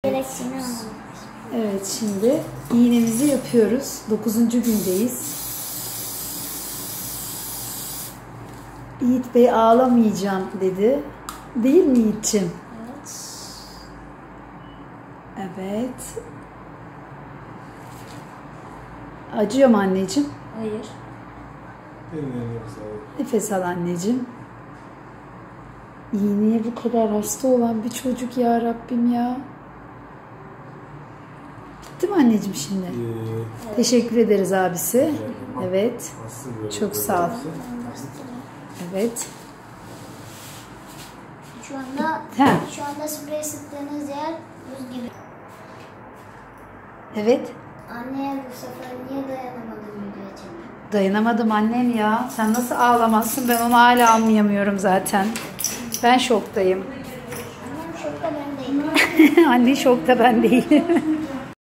Evet, şimdi iğnemizi yapıyoruz. 9. gündeyiz. Yiğit Bey ağlamayacağım dedi. Değil mi Yiğit'ciğim? Evet. Evet. Acıyor mu anneciğim? Hayır. Nefes al anneciğim. İğneye bu kadar hasta olan bir çocuk ya Rabbim ya. Bitti mi anneciğim şimdi? Evet. Teşekkür ederiz abisi. Evet. Çok sağ ol. Evet. Şu anda sprey sıktığınız yer buz gibi. Evet. Anne bu sefer niye dayanamadın video için? Dayanamadım annem ya. Sen nasıl ağlamazsın? Ben onu hala anlayamıyorum zaten. Ben şoktayım. Annem şokta, ben değilim. Anne şokta, ben değilim.